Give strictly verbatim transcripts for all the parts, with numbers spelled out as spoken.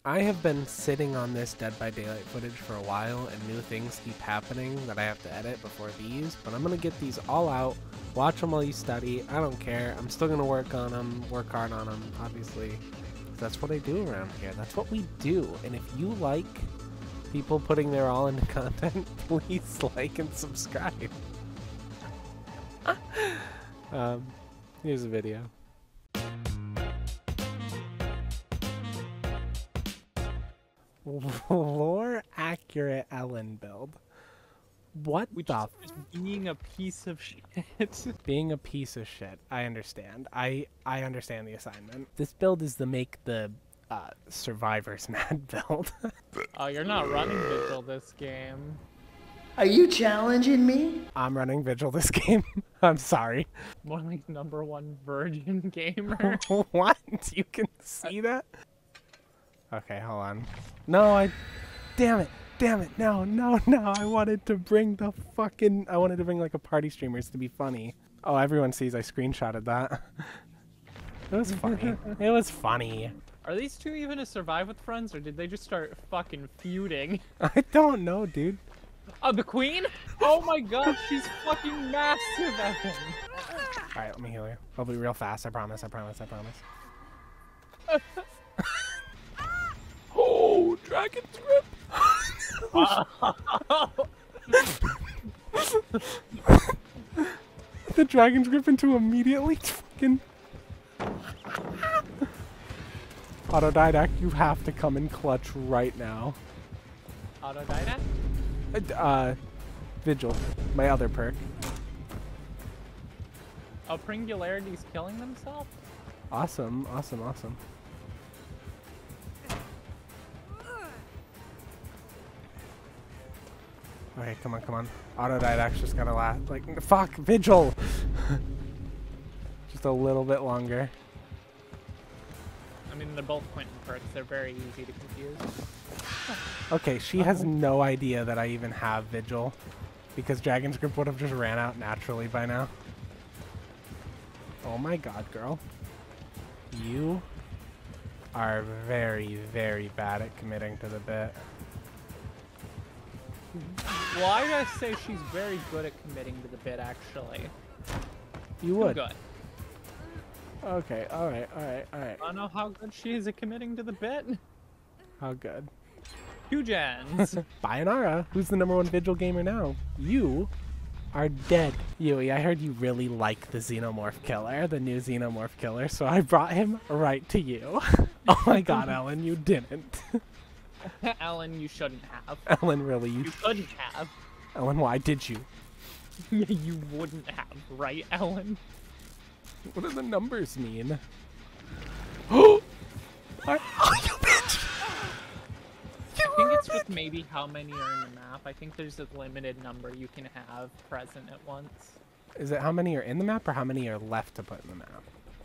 I have been sitting on this Dead by Daylight footage for a while, and new things keep happening that I have to edit before these, but I'm going to get these all out, watch them while you study. I don't care. I'm still going to work on them, work hard on them, obviously. That's what I do around here. That's what we do. And if you like people putting their all into content, please like and subscribe. um, here's a video. Lore accurate Ellen build. What Which the is being a piece of shit. Being a piece of shit. I understand. I I understand the assignment. This build is the make the uh, survivors mad build. Oh, you're not running Vigil this game. Are you challenging me? I'm running Vigil this game. I'm sorry. More like number one virgin gamer. What? You can see that? Okay, hold on. No, I... Damn it. Damn it. No, no, no. I wanted to bring the fucking... I wanted to bring, like, a party streamers to be funny. Oh, everyone sees I screenshotted that. It was funny. It was funny. Are these two even a survive with friends, or did they just start fucking feuding? I don't know, dude. Oh, the queen? Oh my god, she's fucking massive, Evan. Alright, let me heal you. I'll be real fast. I promise, I promise, I promise. Oh, dragon's grip! The dragon's grip into immediately fucking... Autodidact, you have to come in clutch right now. Autodidact? Uh, Vigil, my other perk. Oh, Pringularity's killing themselves? Awesome, awesome, awesome. Okay, come on, come on. Autodidact's just gotta last. Like, fuck, Vigil! Just a little bit longer. I mean, they're both Quentin perks. They're very easy to confuse. Okay, she has no idea that I even have Vigil, because Dragon's Grip would have just ran out naturally by now. Oh my god, girl. You are very, very bad at committing to the bit. Why did I say she's very good at committing to the bit, actually? You Too would. good. Okay, alright, alright, alright. I don't know how good she is at committing to the bit. How good? Two gens. Bayonara, who's the number one Vigil gamer now? You are dead. Yui, I heard you really like the Xenomorph Killer, the new Xenomorph Killer, so I brought him right to you. Oh my god, Ellen, you didn't. Ellen, you shouldn't have. Ellen, really, you, You couldn't have. Ellen, why did you? Yeah, you wouldn't have, right, Ellen? What do the numbers mean? Oh, oh, you bitch! You I think it's bitch. just maybe how many are in the map. I think there's a limited number you can have present at once. Is it how many are in the map or how many are left to put in the map?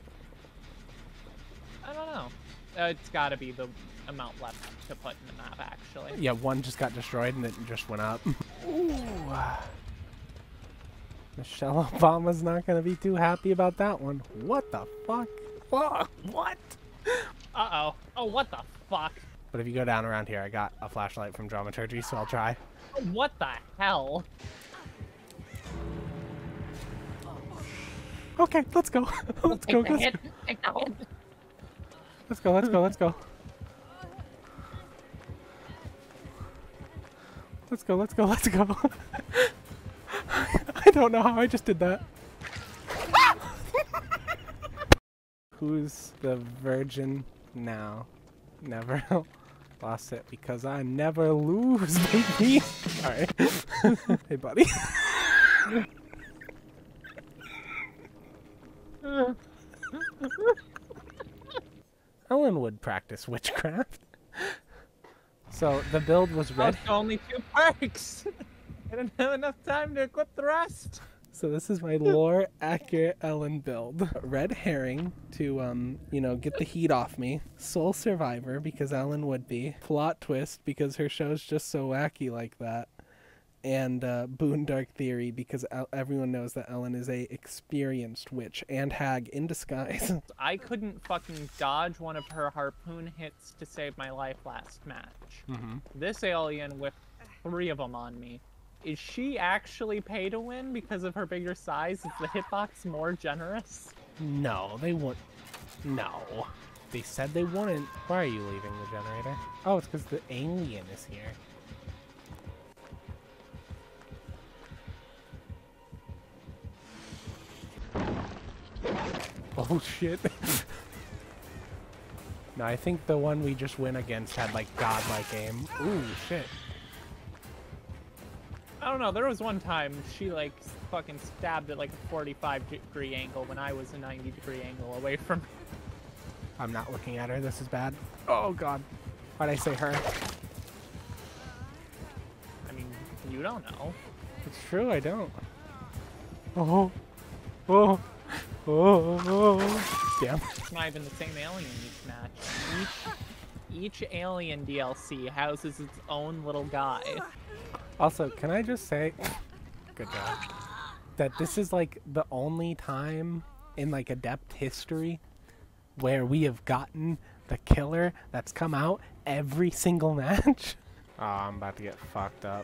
I don't know. Uh, it's gotta be the amount left to put in the map, actually. Yeah, one just got destroyed and it just went up. Ooh. Michelle Obama's not gonna be too happy about that one. What the fuck? Fuck, what? Uh-oh. Oh, what the fuck? But if you go down around here, I got a flashlight from Dramaturgy, so I'll try. What the hell? Okay, let's go. Let's go, let's go. Let's go, let's go, let's go. Let's go, let's go, let's go. I don't know how I just did that. Who's the virgin now? Never lost it because I never lose, baby. Alright. Hey, buddy. Ellen would practice witchcraft. So the build was red. Oh, only two perks. I didn't have enough time to equip the rest. So this is my lore accurate Ellen build. Red herring to, um, you know, get the heat off me. Soul survivor because Ellen would be. Plot twist because her show's just so wacky like that. and uh, Boondark Theory, because El- everyone knows that Ellen is a experienced witch and hag in disguise. I couldn't fucking dodge one of her harpoon hits to save my life last match. Mm-hmm. This alien with three of them on me. Is she actually pay to win because of her bigger size? Is the hitbox more generous? No, they won't. No. They said they wouldn't. Why are you leaving the generator? Oh, it's because the alien is here. Oh shit. No, I think the one we just went against had like godlike aim. Ooh, shit. I don't know, there was one time she like fucking stabbed at like a forty-five degree angle when I was a ninety degree angle away from her. I'm not looking at her, this is bad. Oh god. Why'd I say her? I mean, you don't know. It's true, I don't. Oh. Oh. Oh. Oh. Damn. It's not even the same alien each match. Each, each alien D L C houses its own little guy. Also, can I just say, good job, that this is like the only time in like Adept history where we have gotten the killer that's come out every single match. Oh, I'm about to get fucked up.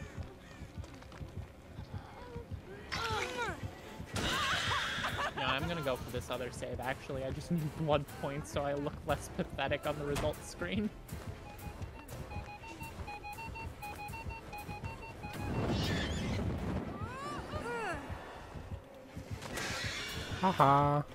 Yeah, I'm gonna go for this other save. Actually, I just need blood points so I look less pathetic on the results screen. Haha.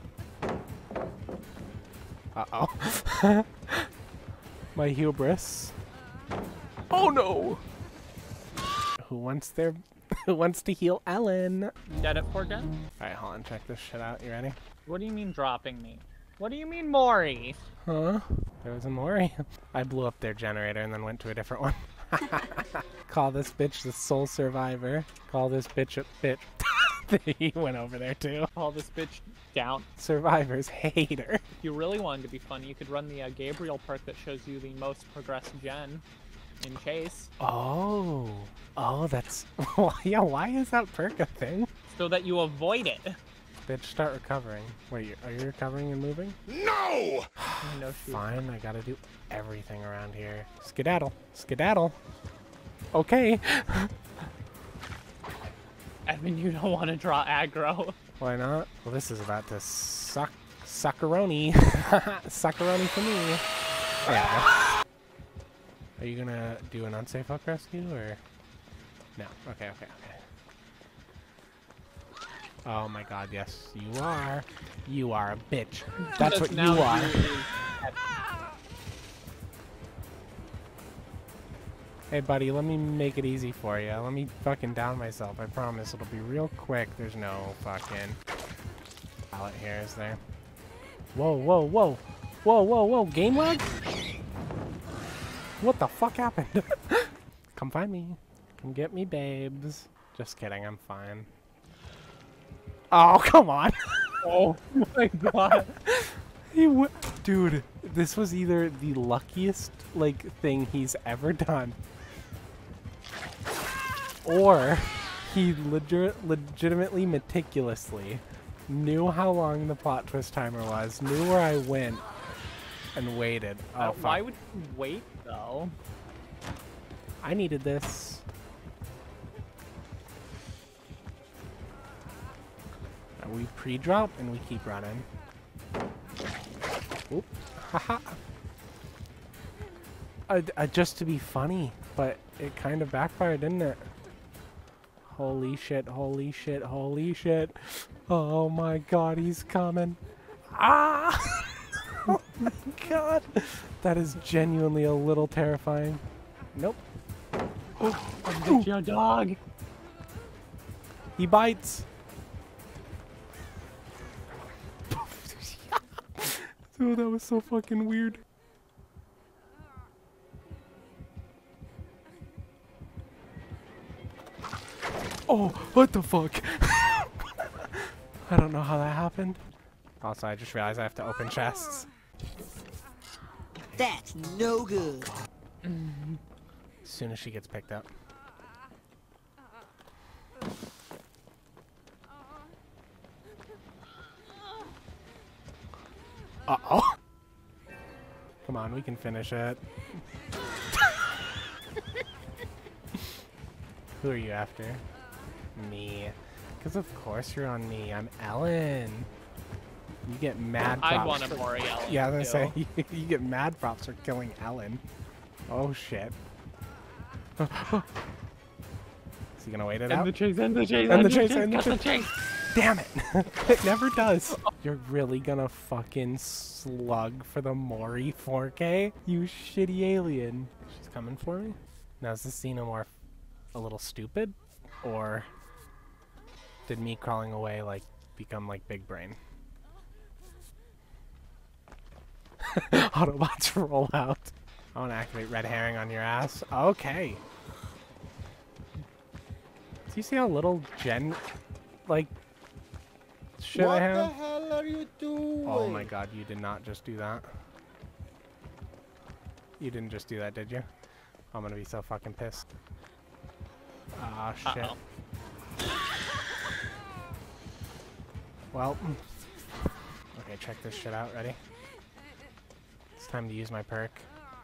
Uh-oh. My hubris. Oh no! Who wants their... Who wants to heal Ellen? Dead at four dead? Alright, hold on, check this shit out. You ready? What do you mean dropping me? What do you mean Mori? Huh? There was a Mori. I blew up their generator and then went to a different one. Call this bitch the sole survivor. Call this bitch a bitch. He went over there too. Call this bitch down. Survivors hate her. If you really wanted to be funny, you could run the uh, Gabriel perk that shows you the most progressed gen in Chase. Oh. Oh, that's... Yeah, why is that perk a thing? So that you avoid it. Bitch, start recovering. Wait, are you recovering and moving? No! No shoot. Fine, I gotta do everything around here. Skedaddle. Skedaddle. Okay. Evan, you don't want to draw aggro. Why not? Well, this is about to suck... Suckeroni. Suckeroni for me. Yeah. Are you gonna do an unsafe hook rescue, or...? No. Okay, okay, okay. Oh my god, yes, you are. You are a bitch. That's what you are. Hey buddy, let me make it easy for you. Let me fucking down myself. I promise it'll be real quick. There's no fucking pallet here, is there? Whoa, whoa, whoa. Whoa, whoa, whoa. Game lag? What the fuck happened? Come find me. Come get me, babes. Just kidding, I'm fine. Oh, come on. Oh my god. He w Dude, this was either the luckiest, like, thing he's ever done, or he legit legitimately meticulously knew how long the plot twist timer was, knew where I went, and waited. Oh, Uh, fuck. why would you wait, though? I needed this. We pre-drop and we keep running. Oop. Haha. uh, uh, just to be funny, but it kind of backfired, didn't it? Holy shit, holy shit, holy shit. Oh my god, he's coming. Ah! Oh my god. That is genuinely a little terrifying. Nope. Oh, I'll get your dog. He bites. Oh, that was so fucking weird. Oh, what the fuck? I don't know how that happened. Also, I just realized I have to open chests. That's no good. As soon as she gets picked up. Uh-oh. Come on, we can finish it. Who are you after? Me. Because of course you're on me. I'm Ellen. You get mad props. I'd want to Mori Ellen. Yeah, I was too. gonna say, you, you get mad props for killing Ellen. Oh, shit. Is he gonna wait it End out? the chase, end the chase, End end the the chase, chase, end the cut the chase. chase. Damn it! It never does. You're really gonna fucking slug for the Mori four K? You shitty alien. She's coming for me? Now, is this xenomorph a little stupid? Or did me crawling away, like, become, like, big brain? Autobots roll out. I want to activate red herring on your ass. Okay. Do you see how little gen, like, shit what I have? What the hell are you doing? Oh my god, you did not just do that. You didn't just do that, did you? I'm gonna be so fucking pissed. Ah, shit. Uh-oh. Well. Okay, check this shit out. Ready? It's time to use my perk.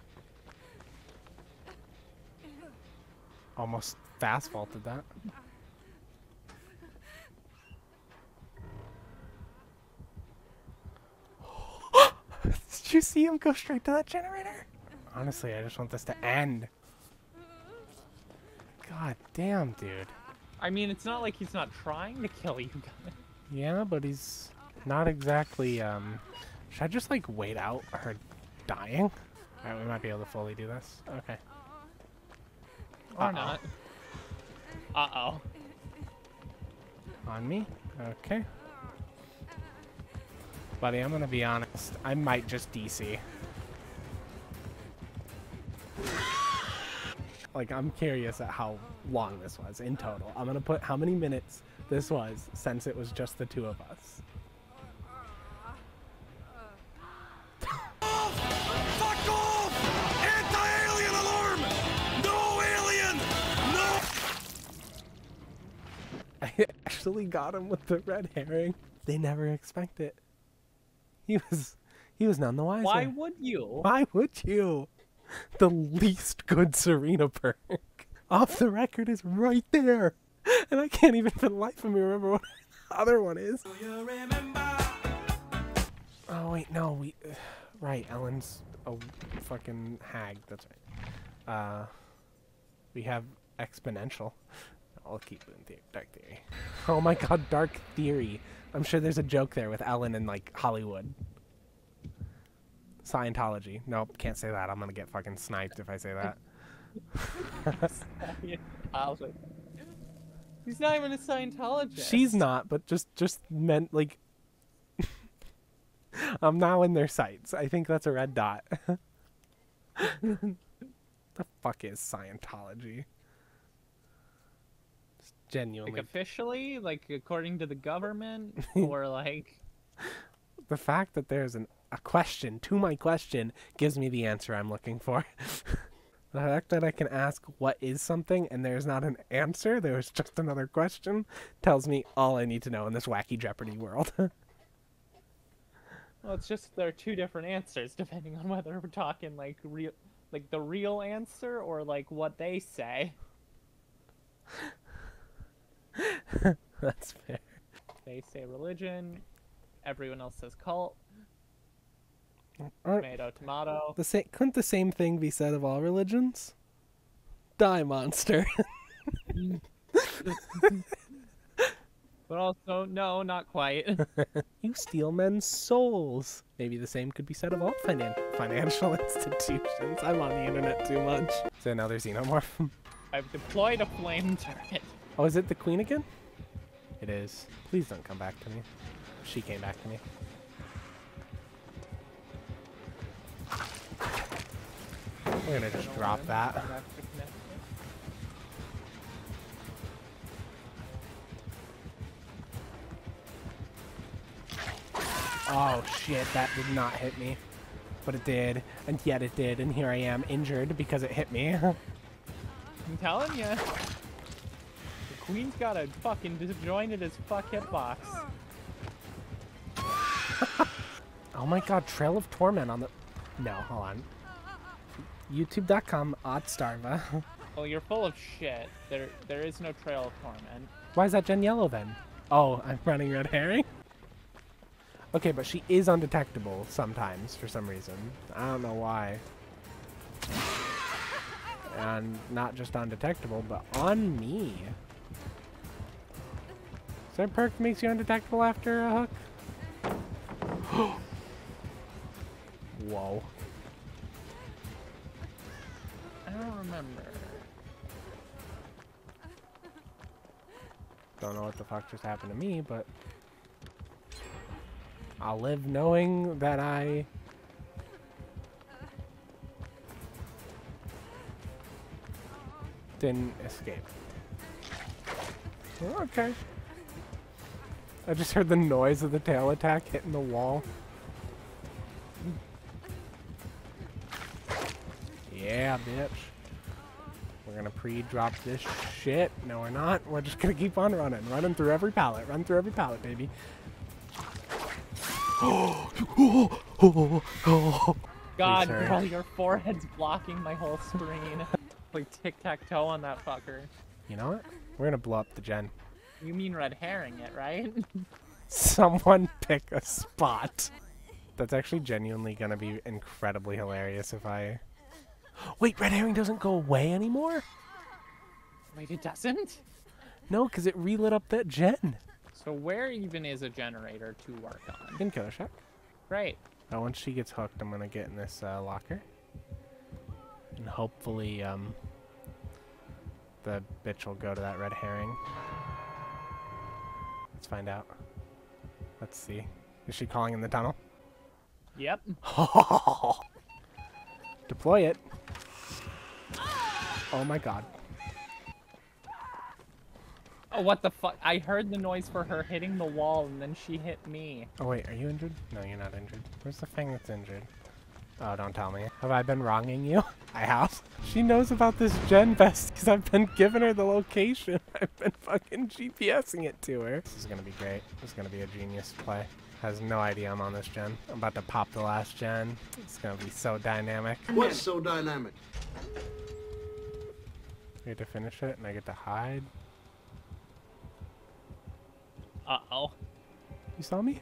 Almost fast faulted that. Did you see him go straight to that generator? Honestly, I just want this to end. God damn, dude. I mean, it's not like he's not trying to kill you guys. Yeah, but he's not exactly, um... Should I just, like, wait out her dying? Alright, we might be able to fully do this. Okay. Or Uh-oh. not. Uh-oh. On me? Okay. Buddy, I'm gonna be honest. I might just D C. Like, I'm curious at how long this was in total. I'm gonna put how many minutes this was since it was just the two of us. Fuck off! Anti-alien alarm! No alien! No! I actually got him with the red herring. They never expect it. He was, he was none the wiser. Why would you? Why would you? The least good Serena perk. Off the record is right there. And I can't even for the life of me remember what the other one is. Oh wait, no, we... Uh, right, Ellen's a fucking hag, that's right. Uh, we have exponential. I'll keep doing the Dark Theory. Oh my god, Dark Theory. I'm sure there's a joke there with Ellen and, like, Hollywood. Scientology. Nope, can't say that. I'm gonna get fucking sniped if I say that. He's not even a Scientologist. She's not, but just, just meant, like... I'm now in their sights. I think that's a red dot. The fuck is Scientology? Just genuinely. Like officially? Like according to the government? Or like... The fact that there's an, a question to my question gives me the answer I'm looking for. The fact that I can ask what is something and there's not an answer, there's just another question, tells me all I need to know in this wacky Jeopardy world. Well, it's just there are two different answers depending on whether we're talking like real, like the real answer or like what they say. That's fair. They say religion. Everyone else says cult. Aren't Tomato, tomato. the same, couldn't the same thing be said of all religions? Die, monster. But also, no, not quite. You steal men's souls. Maybe the same could be said of all finan financial institutions. I'm on the internet too much. Is there another xenomorph? I've deployed a flame turret. Oh, is it the queen again? It is. Please don't come back to me. She came back to me. We're gonna just drop that. Oh shit, that did not hit me. But it did, and yet it did, and here I am injured because it hit me. I'm telling ya. The queen's got a fucking disjointed as fuck hitbox. Oh my god, Trail of Torment on the... No, hold on. YouTube dot com, Oddstarva. Oh, you're full of shit. There, there is no Trail of Torment. Why is that Gen Yellow then? Oh, I'm running red herring? Okay, but she is undetectable sometimes for some reason. I don't know why. And not just undetectable, but on me. Is there a perk that makes you undetectable after a hook? Whoa. I don't remember. Don't know what the fuck just happened to me, but I'll live knowing that I didn't escape. Okay. I just heard the noise of the tail attack hitting the wall. Yeah, bitch. We're gonna pre-drop this shit. No, we're not. We're just gonna keep on running. Running through every pallet. Run through every pallet, baby. God, sir. girl, your forehead's blocking my whole screen. Like tic-tac-toe on that fucker. You know what? We're gonna blow up the gen. You mean red herring it, right? Someone pick a spot. That's actually genuinely gonna be incredibly hilarious if I... Wait, red herring doesn't go away anymore? Wait, it doesn't? No, because it relit up that gen. So where even is a generator to work on? In Killer Shack. Great. Now, once she gets hooked, I'm gonna get in this uh, locker. And hopefully, um... the bitch will go to that red herring. Let's find out. Let's see. Is she calling in the tunnel? Yep. Deploy it. Oh my god. Oh, what the fuck? I heard the noise for her hitting the wall and then she hit me. Oh wait, are you injured? No, you're not injured. Where's the thing that's injured? Oh, don't tell me. Have I been wronging you? I have. She knows about this gen vest because I've been giving her the location. I've been fucking GPSing it to her. This is gonna be great. This is gonna be a genius play. Has no idea I'm on this gen. I'm about to pop the last gen. It's gonna be so dynamic. What's so dynamic? I get to finish it and I get to hide. Uh-oh. You saw me?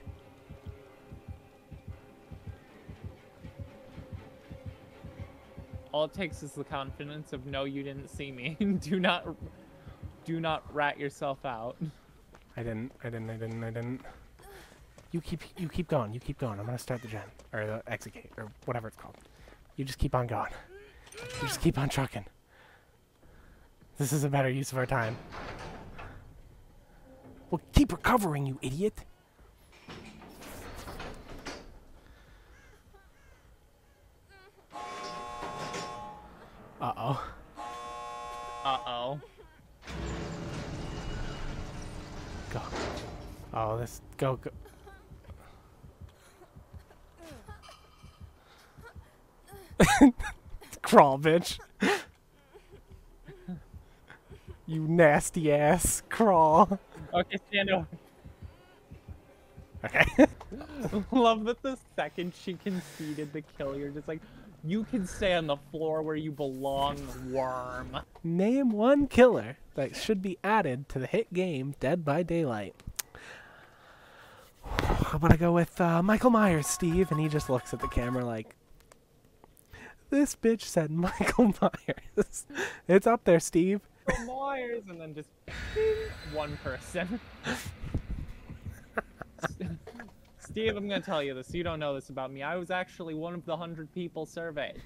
All it takes is the confidence of no, you didn't see me. do not, do not rat yourself out. I didn't. I didn't. I didn't. I didn't. You keep. You keep going. You keep going. I'm gonna start the gen or the execute or whatever it's called. You just keep on going. You just keep on trucking. This is a better use of our time. Well, keep recovering, you idiot. Uh-oh. Uh-oh. Go. Oh, this... Go, go. Crawl, bitch. You nasty ass. Crawl. Okay, stand over. Okay. Love that the second she conceded the kill, you're just like, you can stay on the floor where you belong, worm. Name one killer that should be added to the hit game Dead by Daylight. I'm gonna go with uh, Michael Myers, Steve, and he just looks at the camera like, this bitch said Michael Myers. It's up there, Steve. Myers, and then just one person. Steve, I'm gonna tell you this. You don't know this about me. I was actually one of the hundred people surveyed.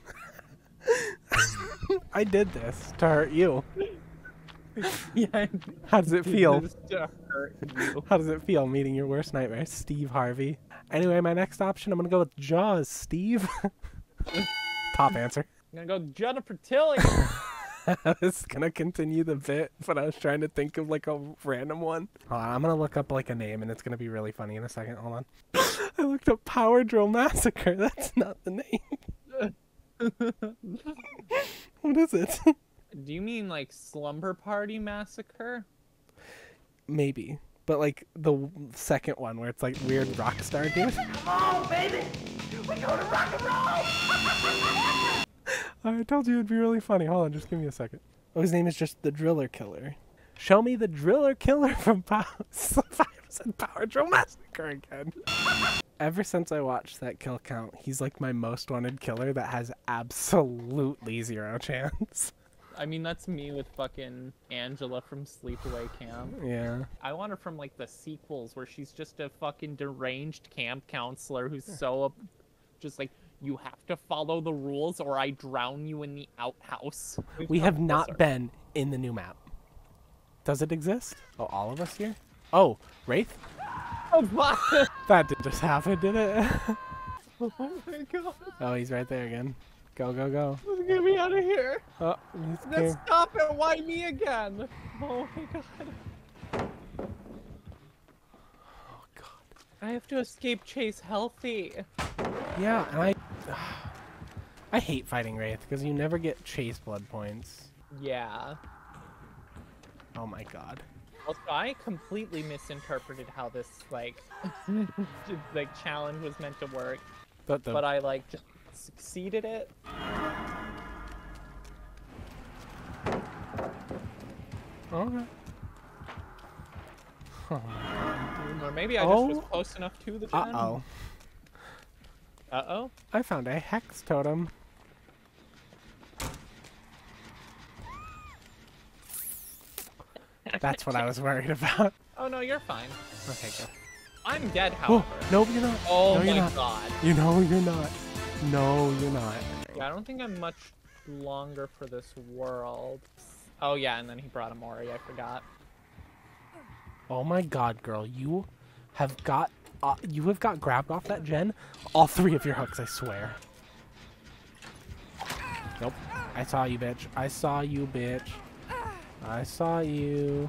I did this to hurt you. Yeah. How does it feel? Just to hurt you. How does it feel meeting your worst nightmare, Steve Harvey? Anyway, my next option, I'm gonna go with Jaws, Steve. Top answer. I'm gonna go Jennifer Tilly. I was gonna continue the bit, but I was trying to think of like a random one. Hold on, I'm gonna look up like a name, and it's gonna be really funny in a second. Hold on. I looked up Power Drill Massacre. That's not the name. What is it? Do you mean like Slumber Party Massacre? Maybe, but like the w- second one where it's like weird rock star dude. Come on, baby. We go to rock and roll. I told you it'd be really funny. Hold on, just give me a second. Oh, his name is just the Driller Killer. Show me the Driller Killer from Power, Power Drill Massacre again. Ever since I watched that kill count, he's like my most wanted killer that has absolutely zero chance. I mean, that's me with fucking Angela from Sleepaway Camp. Yeah. I want her from like the sequels where she's just a fucking deranged camp counselor who's so uh, just like, you have to follow the rules or I drown you in the outhouse. We've We come have not closer. been in the new map. Does it exist? Oh, all of us here? Oh, Wraith? Oh, fuck. That did just happen, did it? Oh my god. Oh, he's right there again. Go, go, go. Get me out of here. Oh, he's Let's here. stop it. Why me again? Oh my god. Oh, God. I have to escape Chase healthy. Yeah, and I... I hate fighting Wraith because you never get chase blood points. Yeah. Oh my god. Also, I completely misinterpreted how this, like, like challenge was meant to work. But the... But I, like, just succeeded it. Okay. Oh, Or maybe I Oh. just was close enough to the gen. uh-oh. Uh-oh. I found a hex totem. That's what I was worried about. Oh, no, you're fine. Okay, go. I'm dead, Oh, however. no, you're not. Oh no, you're my not. god. You know you're not. No, you're not. Yeah, I don't think I'm much longer for this world. Oh, yeah, and then he brought a Mori, I forgot. Oh my god, girl, you have got uh, you have got grabbed off that gen. All three of your hooks, I swear. Nope. I saw you, bitch. I saw you, bitch. I saw you.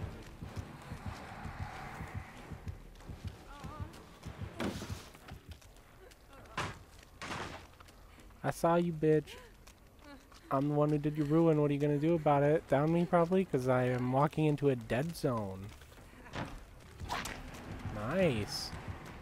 I saw you, bitch. I'm the one who did your ruin. What are you gonna do about it? Down me, probably, because I am walking into a dead zone. Nice.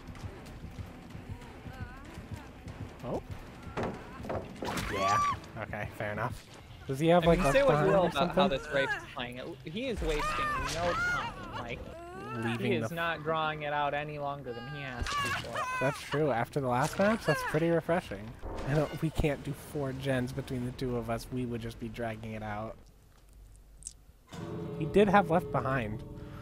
Oh. Yeah. Okay, fair enough. Does he have I like mean, a say what you will or about something? how this Wraith is playing it. He is wasting no time. Like, Leaving he is the... not drawing it out any longer than he has to before. That's true. After the last match, that's pretty refreshing. I don't, we can't do four gens between the two of us. We would just be dragging it out. He did have Left Behind.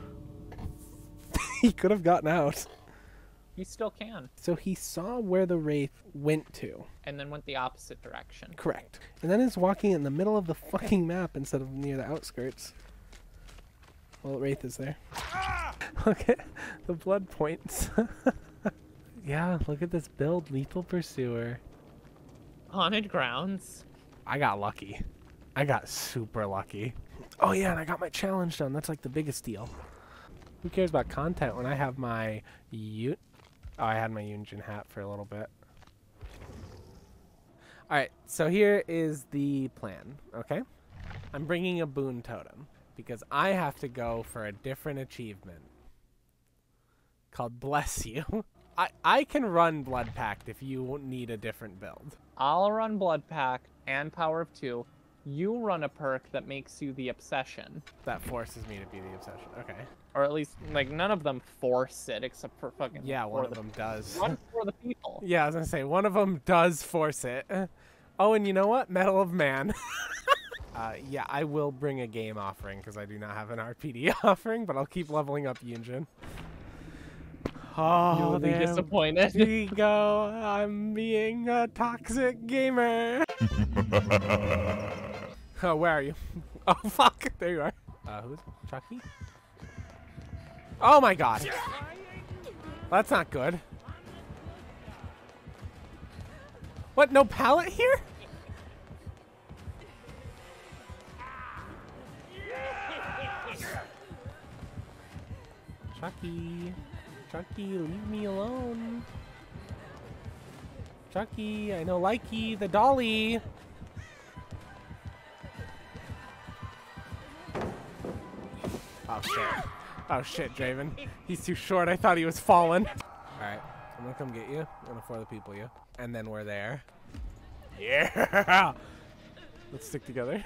He could have gotten out. He still can. So he saw where the Wraith went to. And then went the opposite direction. Correct. And then is walking in the middle of the fucking map instead of near the outskirts. Well, Wraith is there. Look at the blood points. Yeah, look at this build. Lethal Pursuer. Haunted Grounds. I got lucky. I got super lucky. Oh yeah, and I got my challenge done. That's like the biggest deal. Who cares about content when I have my U... Oh, I had my Yunjin hat for a little bit. Alright, so here is the plan, okay? I'm bringing a boon totem because I have to go for a different achievement called Bless You. I, I can run Blood Pact if you need a different build. I'll run Blood Pact and Power of Two. You run a perk that makes you the Obsession. That forces me to be the Obsession. Okay. Or at least, like, none of them force it except for fucking... Yeah, one of the, them does. Run for the people. Yeah, I was gonna say, one of them does force it. Oh, and you know what? Medal of Man. uh, yeah, I will bring a game offering because I do not have an R P D offering, but I'll keep leveling up Yunjin. Oh, You'll be there disappointed. we go. I'm being a toxic gamer. Oh, where are you? Oh, fuck. There you are. Uh, who's Chucky? Oh my god. That's not good. What, no pallet here? Chucky. Chucky, leave me alone. Chucky, I know Likey, the dolly. Oh shit. Oh shit, Draven. He's too short. I thought he was falling. Alright, I'm gonna come get you. I'm gonna for the people you. And then we're there. Yeah! Let's stick together.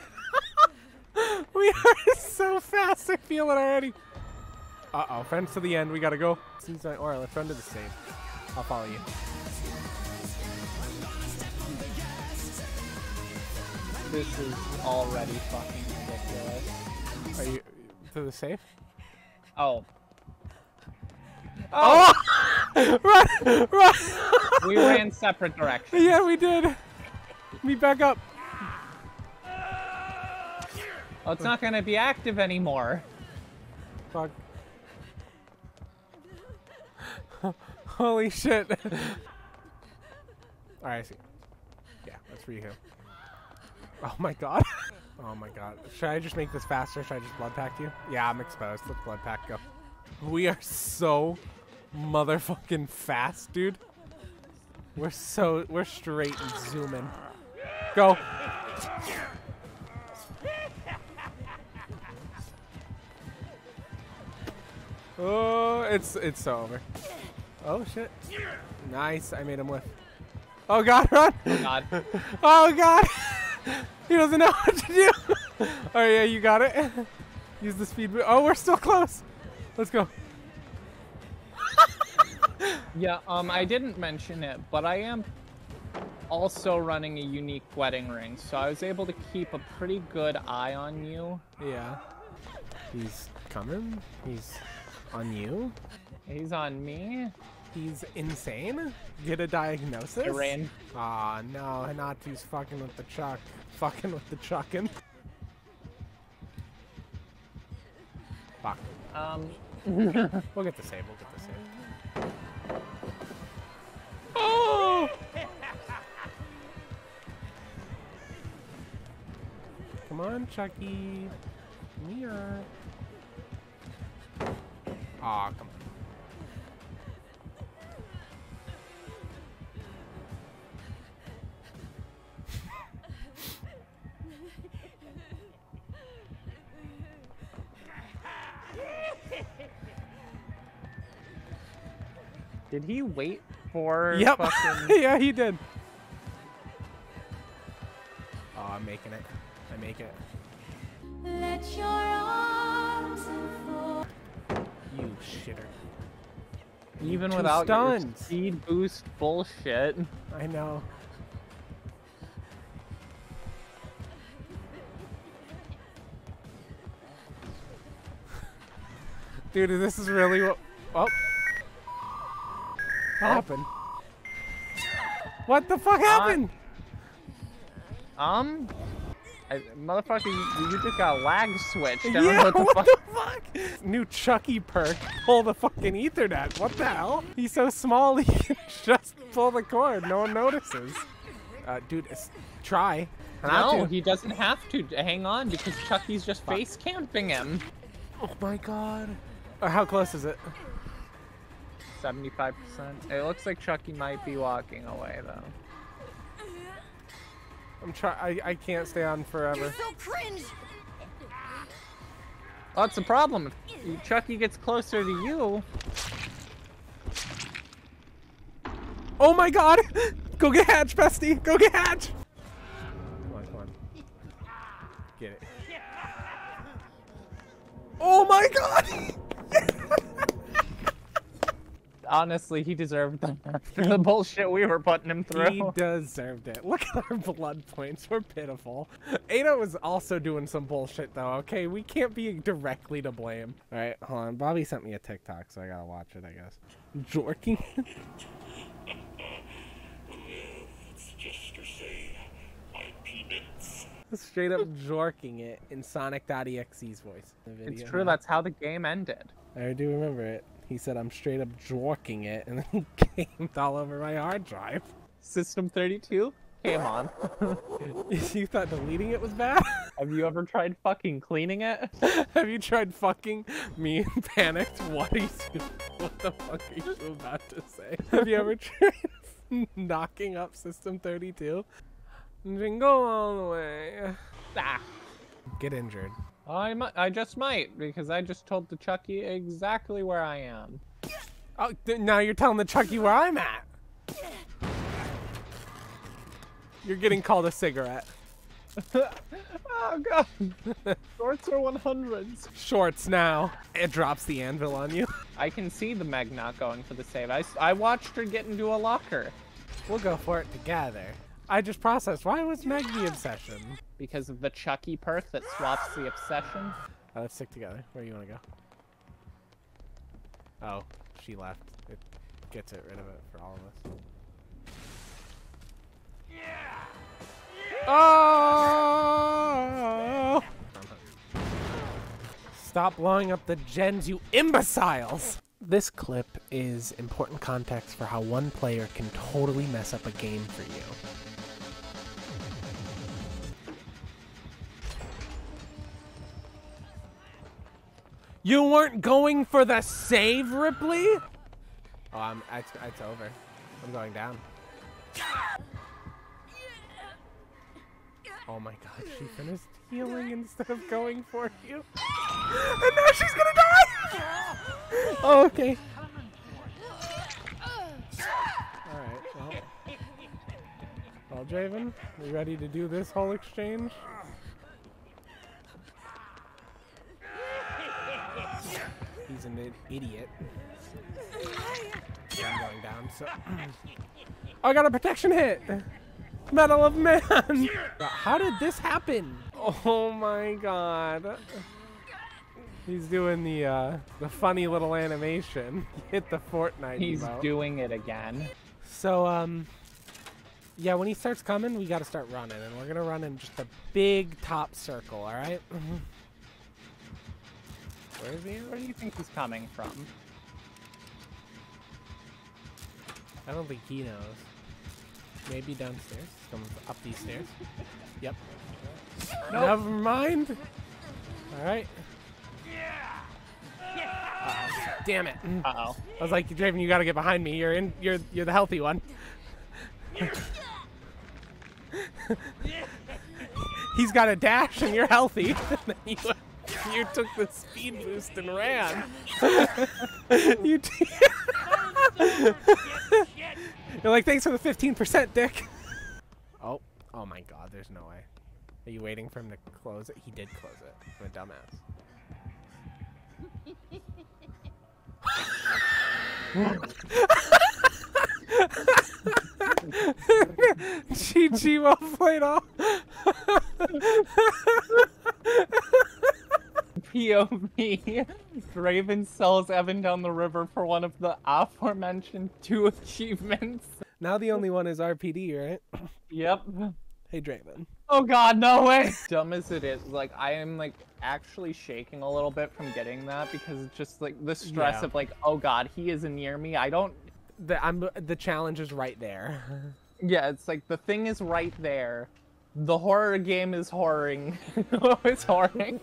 We are so fast, I feel it already. Uh-oh, friends to the end, we gotta go. Alright, let's run to the save. I'll follow you. This is already fucking ridiculous. Are you to the safe? Oh. Oh! Run! Run! We ran separate directions. Yeah, we did. Meet back up. Well, it's not gonna be active anymore. Fuck. Holy shit. Alright, I see. Yeah, that's for you here. Oh my god. Oh my god. Should I just make this faster? Should I just blood pack you? Yeah, I'm exposed. Let's blood pack go. We are so motherfucking fast, dude. We're so, we're straight and zooming. Go. Oh, it's, it's so over. Oh shit. Nice, I made him whiff. Oh god, run! Oh god. Oh god! He doesn't know what to do! Oh yeah, you got it. Use the speed boost. Oh, we're still close! Let's go. Yeah, um, I didn't mention it, but I am also running a unique wedding ring, so I was able to keep a pretty good eye on you. Yeah. He's coming? He's on you? He's on me. He's insane? Get a diagnosis? I ran. Aw, no, Hinatu's fucking with the chuck. Fucking with the chuckin'. Fuck. Um, We'll get the save, we'll get the save. Oh! Come on, Chucky. Come here. Aw, come on. did he wait for Yep. fucking... Yeah, he did. Oh, I'm making it. I make it. Let your arms unfold. You shitter. Even Two without your stuns. speed boost bullshit. I know. Dude, this is really what... Oh. What happened? What the fuck happened? Um, I, motherfucker, you, you just got lag switched. I don't Yeah, know what the what fuck. the fuck? New Chucky perk. Pull the fucking Ethernet. What the hell? He's so small he can just pull the cord. No one notices. Uh, dude, it's, try. Not No, to. he doesn't have to. Hang on, because Chucky's just Fuck. face camping him. Oh my god. Uh, how close is it? seventy-five percent. It looks like Chucky might be walking away, though. I'm try. I I can't stay on forever. So cringe. Well, that's the problem. If Chucky gets closer to you... Oh my god! Go get Hatch, bestie! Go get Hatch! Come on, come on. Get it. Oh my god! Honestly, he deserved them after the bullshit we were putting him through. He deserved it. Look at our blood points. We're pitiful. Ada was also doing some bullshit, though, okay? We can't be directly to blame. All right, hold on. Bobby sent me a TikTok, so I gotta watch it, I guess. Jorking? It's just to say my peanuts. Straight up jorking it in Sonic.exe's voice. The It's video. true, that's how the game ended. I do remember it. He said, I'm straight up jorking it, and then he came all over my hard drive. System thirty-two came on. You thought deleting it was bad? Have you ever tried fucking cleaning it? Have you tried fucking me and panicked? What are you What the fuck are you about to say? Have you ever tried knocking up System thirty-two? Jingle all the way. Ah. Get injured. I might, I just might, because I just told the Chucky exactly where I am. Oh, th now you're telling the Chucky where I'm at. You're getting called a cigarette. Oh god. Shorts are one hundreds. Shorts now. It drops the anvil on you. I can see the Meg not going for the save. I, I watched her get into a locker. We'll go for it together. I just processed. Why was Meg the obsession? Because of the Chucky perk that swaps the obsession. Uh, let's stick together. Where do you want to go? Oh, she left. It gets it rid of it for all of us. Oh! Stop blowing up the gens, you imbeciles! This clip is important context for how one player can totally mess up a game for you. You weren't going for the save, Ripley? Oh, I'm, it's, it's over. I'm going down. Oh my god, she finished healing instead of going for you. And now she's gonna die! Oh, okay. Alright, well. Well, Draven, you ready to do this whole exchange? He's an idiot. I'm going down, so... Oh, I got a protection hit! Medal of Man! How did this happen? Oh my god. He's doing the uh, the funny little animation. Hit the Fortnite He's emote. doing it again. So, um... yeah, when he starts coming, we gotta start running. And we're gonna run in just a big top circle, alright? Where is he? Where do you think he's coming from? I don't think he knows. Maybe downstairs. Comes up these stairs. Yep. Nope. Never mind. All right. Uh-oh. Damn it. Uh-oh. I was like, Draven, you gotta get behind me. You're in. You're you're the healthy one. He's got a dash, and you're healthy. you, you took the speed boost and ran. you. You're like, thanks for the fifteen percent, Dick. Oh, oh my god, there's no way. Are you waiting for him to close it? He did close it. I'm a dumbass. G G, well played off. P O V. Draven sells Evan down the river for one of the aforementioned two achievements. Now the only one is R P D, right? Yep. Hey, Draven. Oh god, no way! Dumb as it is, like, I am, like, actually shaking a little bit from getting that because it's just, like, the stress Yeah. of, like, oh god, he is near me. I don't... The, I'm, the challenge is right there. Yeah, it's like, the thing is right there. The horror game is horroring. Oh, it's horroring.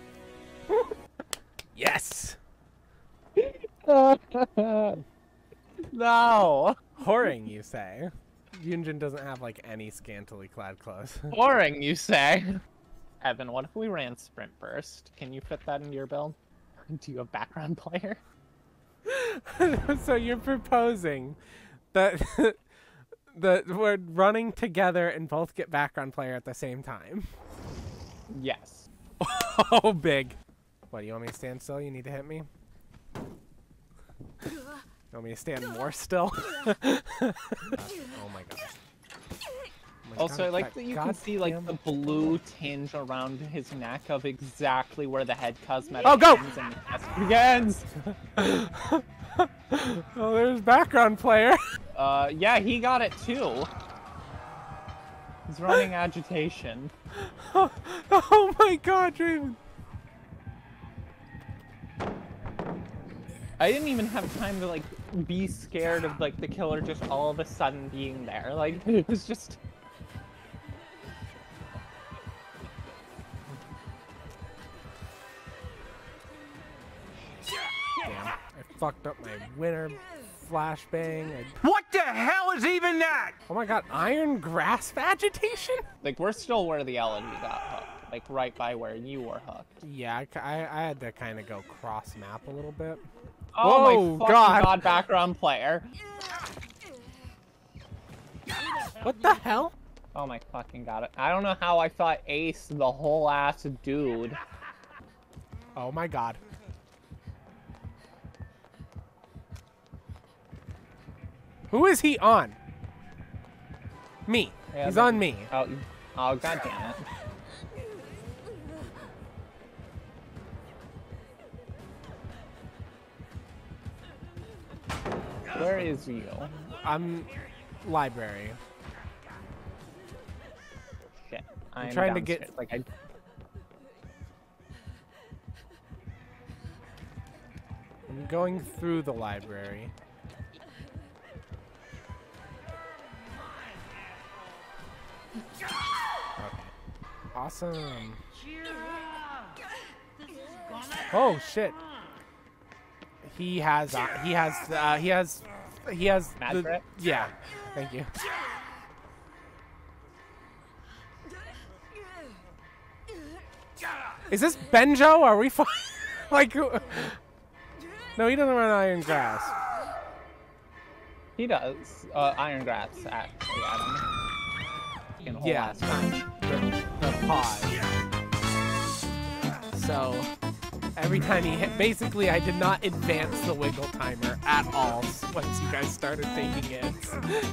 Yes! No! Whoring, you say? Yunjin doesn't have, like, any scantily clad clothes. Boring, you say? Evan, what if we ran Sprint Burst? Can you fit that into your build? Do you have background player? So you're proposing that that we're running together and both get background player at the same time? Yes. Oh, big. What, do you want me to stand still? You need to hit me? You want me to stand more still? uh, oh my god. Oh my Also, god, I like that that you god can see like damn- the blue tinge around his neck of exactly where the head cosmetic Oh, go! ends and the chest begins. Oh, there's background player. Uh, yeah, he got it too. He's running agitation. Oh, oh my god, Draven. I didn't even have time to like be scared of like the killer just all of a sudden being there. Like it was just. Damn, I fucked up my winter flashbang. I... What the hell is even that? Oh my god, iron grasp agitation? Like we're still where the L N D got hooked. like right by where you were hooked. Yeah, I, I, I had to kind of go cross map a little bit. Oh Whoa, my fucking God. god, background player. What the hell? Oh my fucking god. It. I don't know how I thought Ace the whole ass dude. Oh my god. Who is he on? Me. Yeah, He's but- on me. Oh, oh god damn it. Where is you? I'm library. Shit. I'm trying to get- downstairs, like I. I'm going through the library. Okay. Awesome. Oh shit. He has uh, he has uh, he has he has Mad the, threat? yeah. Thank you. Is this Benjo? Are we fine? Like who- No, he doesn't run iron grass. He does. Uh, Iron Grass, actually, Adam. Fucking whole Yeah. ass time. The, the pause. So every time he hit, basically I did not advance the wiggle timer at all once you guys started taking hits.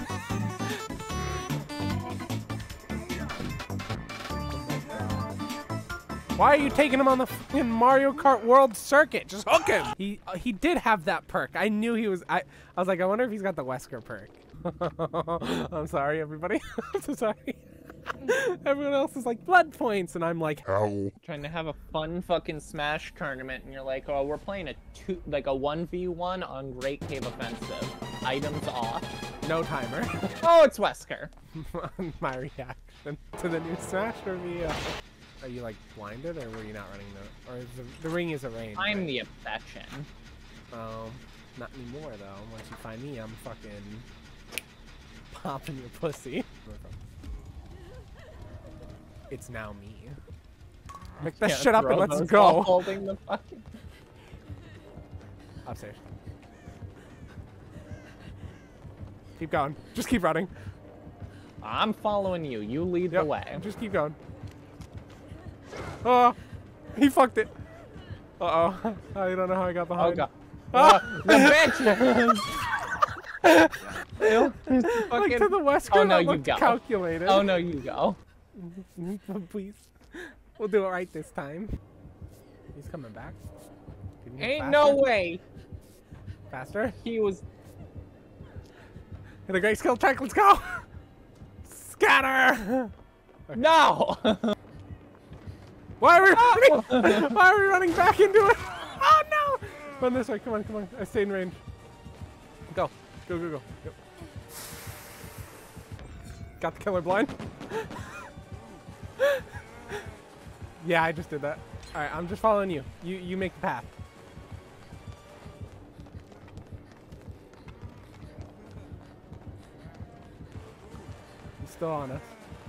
Why are you taking him on the fucking Mario Kart World Circuit? Just hook him! He uh, he did have that perk. I knew he was. I I was like, I wonder if he's got the Wesker perk. I'm sorry, everybody. I'm so sorry. Everyone else is like blood points, and I'm like, Ow. Trying to have a fun fucking Smash tournament, and you're like, oh, we're playing a two, like a one v one on Great Cave Offensive. Items off. no timer. Oh, it's Wesker. My reaction to the new Smash reveal. Are you like blinded, or were you not running the? Or is the, the ring is a range? I'm right? the obsession. Um, not anymore though. Once you find me, I'm fucking popping your pussy. It's now me. Make that Can't shit up and throw let's those go. while Holding the fucking... Upstairs. Keep going. Just keep running. I'm following you. You lead Yep. the way. Just keep going. Oh, he fucked it. Uh oh. I don't know how I got Oh behind. god. Ah! Uh, the bitch! Ew, Like fucking- to the west. Oh, no, that you looked go. calculated. Oh no, you go. Please. We'll do it right this time. He's coming back. Can you move Ain't faster? no way Faster. he was. Hit a great skill check. Let's go. Scatter. No! Why are we running? Why are we running back into it? Oh no! Run this way. Come on, come on. I stay in range. Go. Go, go, go. Yep. Got the killer blind. Yeah, I just did that. Alright, I'm just following you. You you make the path. He's still on us.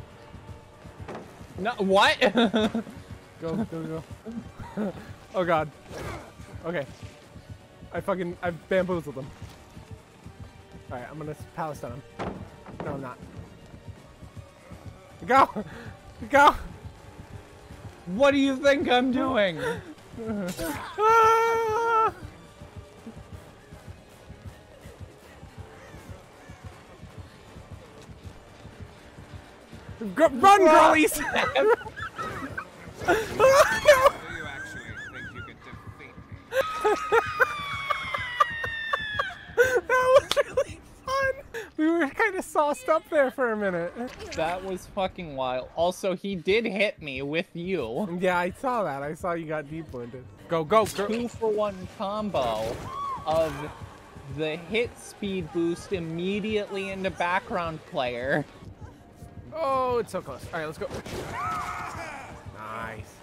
No, what? Go, go, go. Oh god. Okay. I fucking, I bamboozled him. Alright, I'm gonna palace on him. No, I'm not. Go! Go! What do you think I'm doing? Ah! Go, run, girlies! Ah, no! Do you actually think you can defeat me? That was really fun! We were kind of sauced up there for a minute. That was fucking wild. Also, he did hit me with you. Yeah, I saw that. I saw you got deep wounded. Go, go, go. Two for one combo of the hit speed boost immediately into background player. Oh, it's so close. All right, let's go. Nice.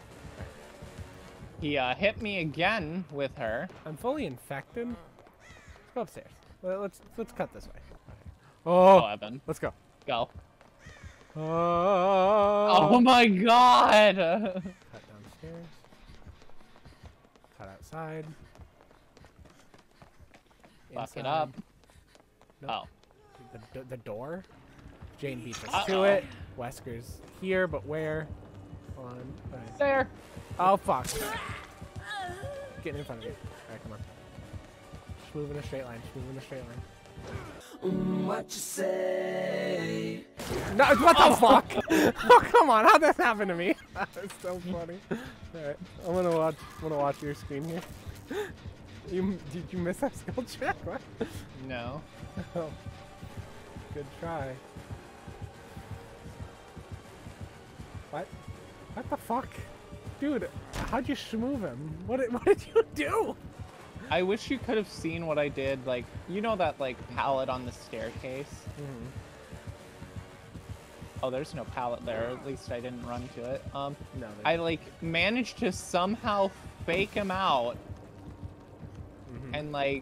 He uh, hit me again with her. I'm fully infected. Let's go upstairs. Well, Let's let's cut this way. Oh, Oh, Evan, let's go. go. Oh, Oh my god! Cut downstairs. Cut outside. Fuck it Inside. up. Nope. Oh. The, the door? Jane beats us Uh-oh. to it. Wesker's here, but where? On. Right. There! Oh, fuck. Get in front of me. Alright, come on. Just move in a straight line. Just move in a straight line. Mm, what you say? No, what the fuck? Oh, come on. How'd this happen to me? That was so funny. Alright, I'm gonna watch, I'm gonna watch your screen here. You, did you miss that skill check? What? No. Oh. Good try. What? What the fuck? Dude, how'd you shmove him? What did, what did you do? I wish you could have seen what I did. Like, you know that, like, pallet on the staircase? Mm-hmm. Oh, there's no pallet there. At least I didn't run to it. Um, No, I, like, managed to somehow fake him out. Mhm. And, like,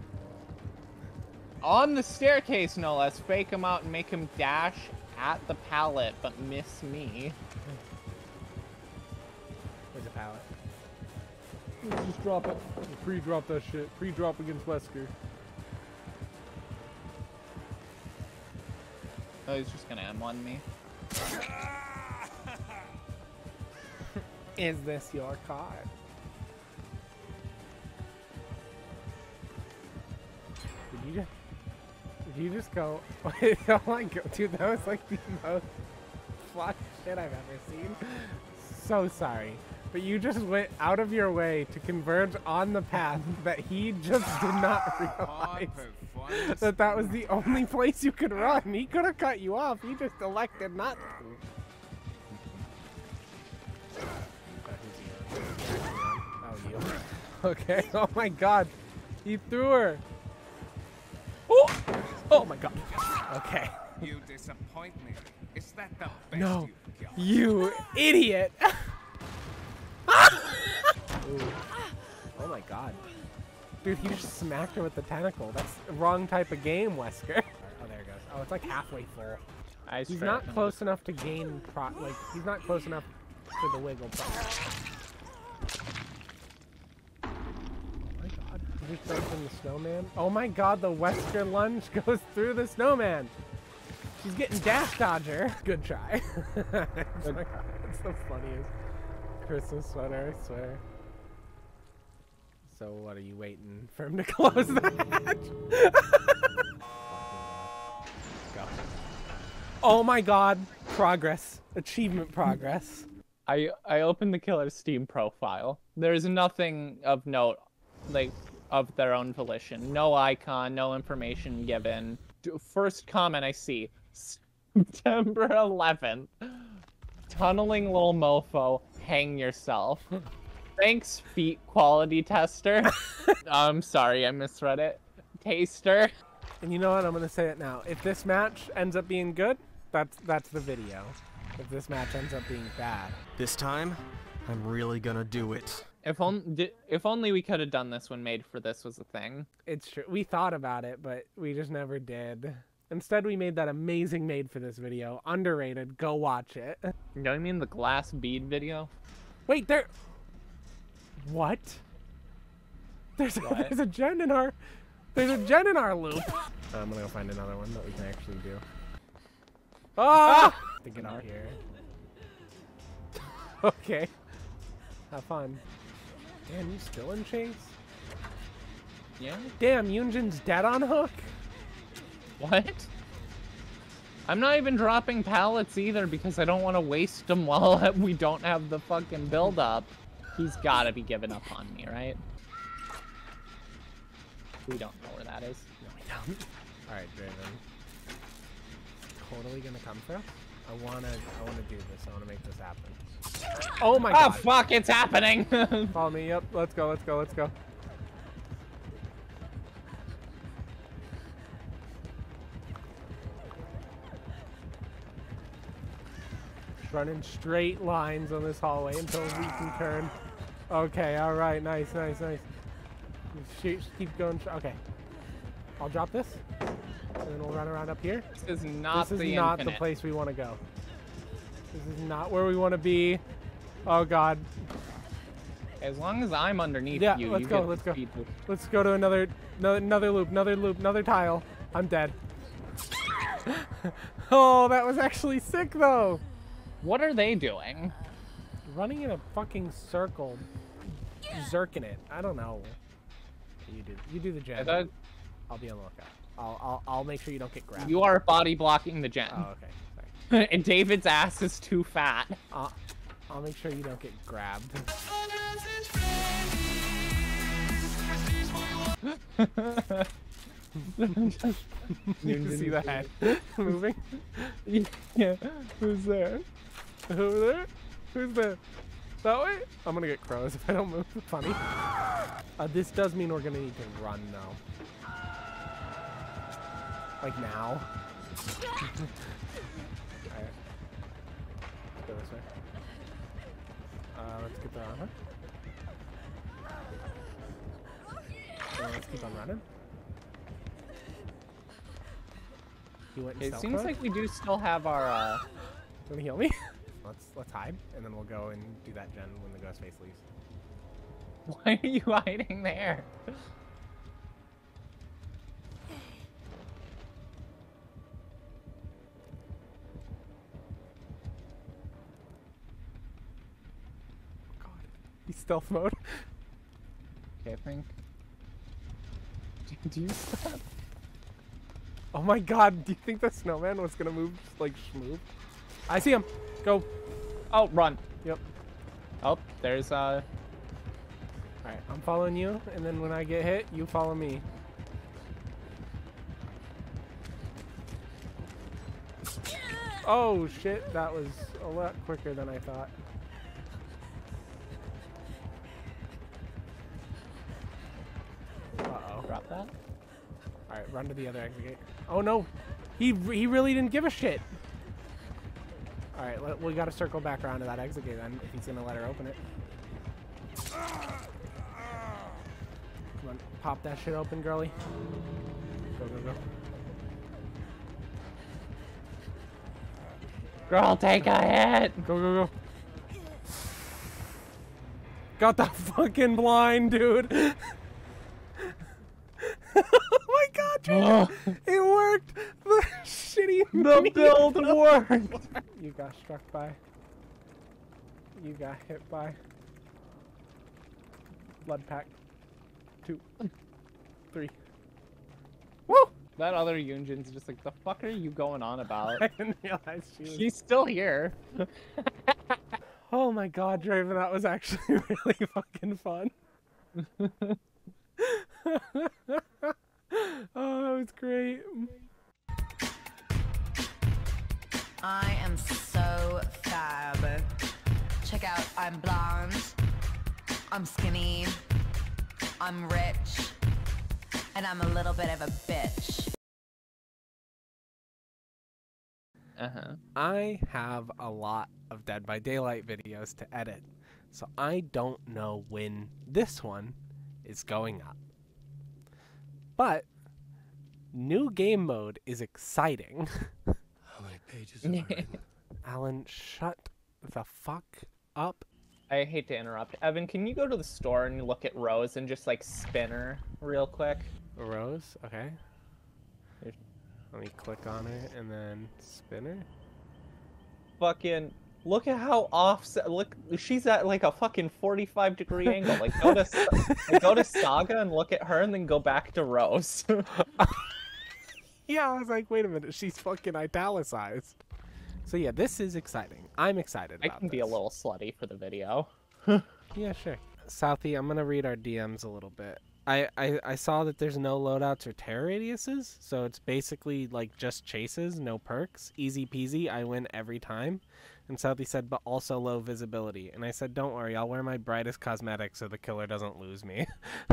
on the staircase, no less, fake him out and make him dash at the pallet, but miss me. Where's the pallet? Just drop it. Pre-drop that shit. Pre-drop against Wesker. Oh, he's just gonna M one me. Is this your card? Did you just, did you just go? Oh my god, dude, that was like the most fly shit I've ever seen. So sorry, but you just went out of your way to converge on the path that he just did not realize that that was the only place you could run. He could have cut you off. He just elected not to. Oh, you. Okay. Oh my god. He threw her. Oh! Oh my god. Okay. You disappoint me. Is that the best No. you've got? You idiot. Ooh. Oh my god. Dude, he just smacked her with the tentacle. That's the wrong type of game, Wesker. Oh, there it goes. Oh, it's like halfway full. I He's straight not him. close enough to gain pro- like, he's not close enough for the wiggle pro- Oh my god. He just jumped in the snowman. Oh my god, the Wesker lunge goes through the snowman. She's getting dash dodger. Good try. It's like, it's the funniest Christmas sweater, I swear. So what are you waiting for him to close the hatch? Go. Oh my god. Progress. Achievement progress. I I opened the killer's Steam profile. There's nothing of note, like, of their own volition. No icon, no information given. D- First comment I see, September eleventh. Tunneling little mofo, hang yourself. Thanks, feet quality tester. I'm sorry, I misread it. Taster. And you know what? I'm gonna say it now. If this match ends up being good, that's that's the video. If this match ends up being bad, This time, I'm really gonna do it. If, on, di- if only we could have done this when Made for This was a thing. it's true. We thought about it, but we just never did. Instead, we made that amazing Made for This video. Underrated. Go watch it. You know what I mean? The glass bead video? Wait, there. What? There's a, What? there's a gen in our. There's a gen in our loop. I'm gonna go find another one that we can actually do. Ah! To get out here. Okay. Have fun. Damn, you still in chase? Yeah? Damn, Yunjin's dead on hook? What? I'm not even dropping pallets either because I don't want to waste them while we don't have the fucking build up. He's gotta be giving up on me, right? We don't know where that is. No, we don't. Alright, Draven. Totally gonna come for us? I wanna I wanna do this. I wanna make this happen. Oh my Oh god. fuck, it's happening! Follow me, yep. Let's go, let's go, let's go. Just running straight lines on this hallway until we can turn. Okay, alright, nice, nice, nice. Shoot, keep going. Okay. I'll drop this. And then we'll run around up here. This is not This is the not infinite. the place we want to go. This is not where we want to be. Oh god. As long as I'm underneath Yeah, you, let's you go, get let's go. speed boost. Let's go to another, another, another loop, another loop, another tile. I'm dead. Oh, that was actually sick though. What are they doing? Running in a fucking circle. Zerking it. I don't know. You do. You do the I gen. thought I'll be on the lookout. I'll, I'll, I'll make sure you don't get grabbed. you are body blocking the gen. Oh, okay. Sorry. And David's ass is too fat. I'll, I'll make sure you don't get grabbed. You can see the head moving. Yeah. Who's there? Over there? Who's there? That way? I'm gonna get crows if I don't move. Funny. Uh, this does mean we're gonna need to run though. Like now. Alright. Let's go this way. Uh, let's get the huh? Uh, let's keep on running. He went in It stealth seems mode? like we do still have our, uh... You wanna heal me? let's let's hide, and then we'll go and do that gen when the ghost face leaves. Why are you hiding there? God. He's stealth mode. Okay, I think... Do, do you stop? Oh my god, do you think the snowman was gonna move like schmoob? I see him. Go. Oh, run. Yep. Oh, there's, uh... Alright, I'm following you, and then when I get hit, you follow me. Oh shit, that was a lot quicker than I thought. Uh-oh. Drop that? Alright, run to the other exit gate. Oh no! He, he really didn't give a shit! Alright, we gotta circle back around to that exit gate then, if he's gonna let her open it. Come on, pop that shit open, girly. Go, go, go. Girl, take a hit! Go, go, go. Got the fucking blind, dude! Oh my god, Jacob! It worked! The shitty The build worked! You got struck by. You got hit by. Blood pack. Two. Three. Woo! That other Yunjin's just like, the fuck are you going on about? I didn't realize she was... She's still here. Oh my god, Draven, that was actually really fucking fun. Oh, that was great. I am so fab. Check out, I'm blonde, I'm skinny, I'm rich, and I'm a little bit of a bitch. Uh-huh. I have a lot of Dead by Daylight videos to edit, so I don't know when this one is going up. But new game mode is exciting. How many pages have I written? Alan, shut the fuck up. I hate to interrupt. Evan, can you go to the store and look at Rose and just, like, spin her real quick? Rose, okay. Let me click on her and then spin her. Fucking, look at how offset, look, she's at, like, a fucking forty-five degree angle. Like, go to, like, go to Saga and look at her and then go back to Rose. Yeah, I was like, wait a minute, she's fucking italicized. So yeah, this is exciting. I'm excited I about can be this. a little slutty for the video. Yeah, sure. Southie, I'm gonna read our D Ms a little bit. I, I, I saw that there's no loadouts or terror radiuses, so it's basically like just chases, no perks. Easy peasy, I win every time. And Southie said, but also low visibility. And I said, don't worry, I'll wear my brightest cosmetics so the killer doesn't lose me.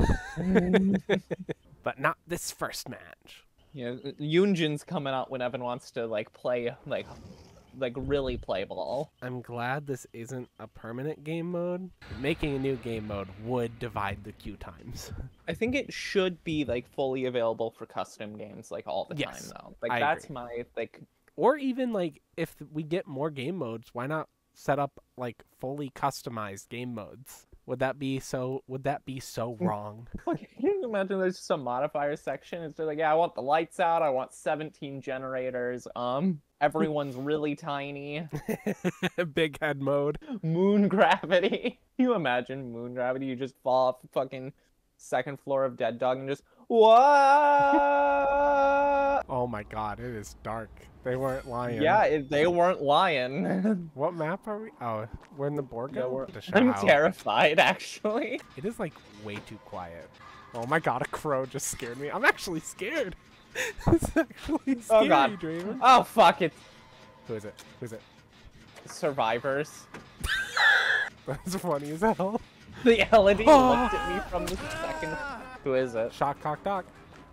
But not this first match. Yeah, Yunjin's coming out when Evan wants to, like, play, like, like really play ball. I'm glad this isn't a permanent game mode. Making a new game mode would divide the queue times. I think it should be, like, fully available for custom games, like, all the Yes, time, though. Like, I that's agree. my, like, Or even like if we get more game modes, why not set up like fully customized game modes? Would that be so? Would that be so wrong? Like, can you imagine there's just a modifier section? It's just like, yeah, I want the lights out. I want seventeen generators. Um, everyone's really tiny. Big head mode. Moon gravity. Can you imagine moon gravity? You just fall off the fucking second floor of Dead Dog and just what? Oh my god, it is dark. They weren't lying. Yeah, it, they weren't lying. What map are we? Oh, we're in the Borgo? Yeah, we're- The I'm Shao. terrified, actually. It is like way too quiet. Oh my god, a crow just scared me. I'm actually scared. It's actually scary, Oh god. Dreamer. Oh fuck it. Who is it? Who is it? Survivors. That's funny as hell. The L E D looked at me from the second. Who is it? Shock, cock, doc.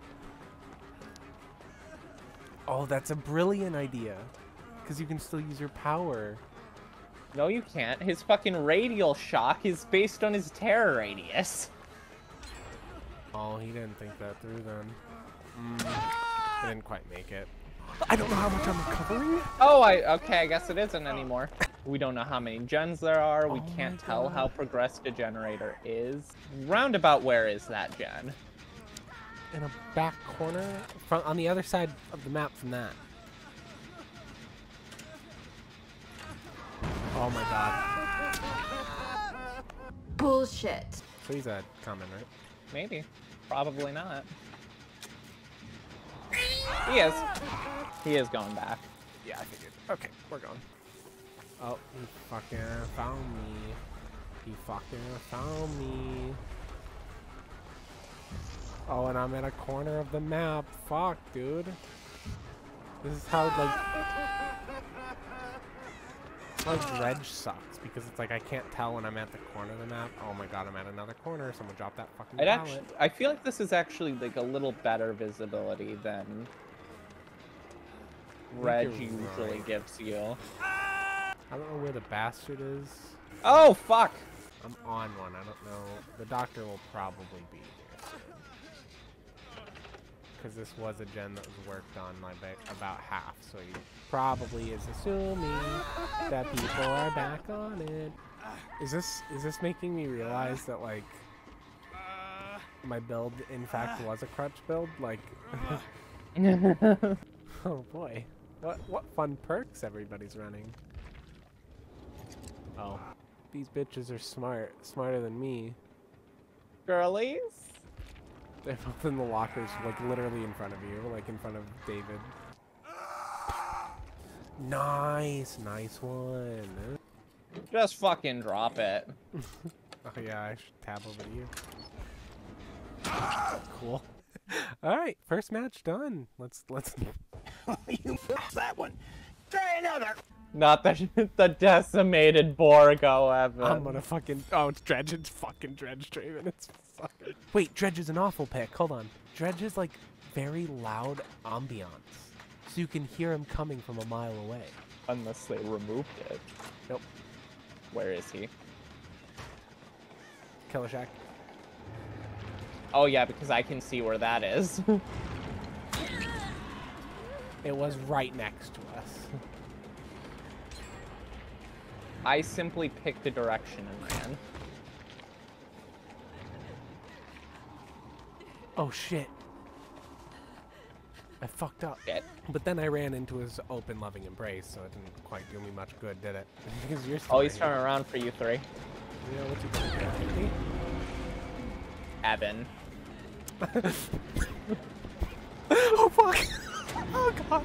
Oh, that's a brilliant idea. Because you can still use your power. No, you can't. His fucking radial shock is based on his terror radius. Oh, he didn't think that through then. Mm, I didn't quite make it. I don't know how much I'm recovering. Oh, I okay. I guess it isn't anymore. We don't know how many gens there are. We Oh can't my tell God. how progressed a generator is. Roundabout, where is that gen? In a back corner, from on the other side of the map from that. Oh my god. Bullshit. So he's a common, right? Maybe. Probably not. He is. He is going back. Yeah, I figured. Okay, we're going. Oh, he fucking found me. He fucking found me. Oh, and I'm in a corner of the map. Fuck, dude. This is how, like... Like, Dredge sucks, because it's like I can't tell when I'm at the corner of the map. Oh my god, I'm at another corner. Someone dropped that fucking I'd pallet. actually, I feel like this is actually like a little better visibility than Reg you're usually right. gives you. I don't know where the bastard is. Oh, fuck! I'm on one. I don't know. The doctor will probably be here soon. Because this was a gen that was worked on like about half, so he probably is assuming that people are back on it. Is this is this making me realize that like my build in fact was a crutch build? Like, oh boy, what what fun perks everybody's running. Oh, these bitches are smart, smarter than me. Girlies? They're both in the lockers, like literally in front of you, like in front of David. Nice, nice one. Just fucking drop it. Oh yeah, I should tab over to you. Cool. All right, first match done. Let's let's. You missed that one. Try another. Not the the decimated Borgo, Evan. I'm gonna fucking. Oh, it's Dredge. It's fucking Dredge, Draven. It's fucking. Wait, Dredge is an awful pick. Hold on. Dredge is like very loud ambiance, so you can hear him coming from a mile away. Unless they removed it. Nope. Where is he? Killer Shack. Oh yeah, because I can see where that is. It was right next to us. I simply picked a direction and ran. Oh shit. I fucked up. Shit. But then I ran into his open loving embrace, so it didn't quite do me much good, did it? Because you're still Oh, he's right turning around for you three. here. Yeah, what's he gonna do? Evan. Oh fuck! Oh god!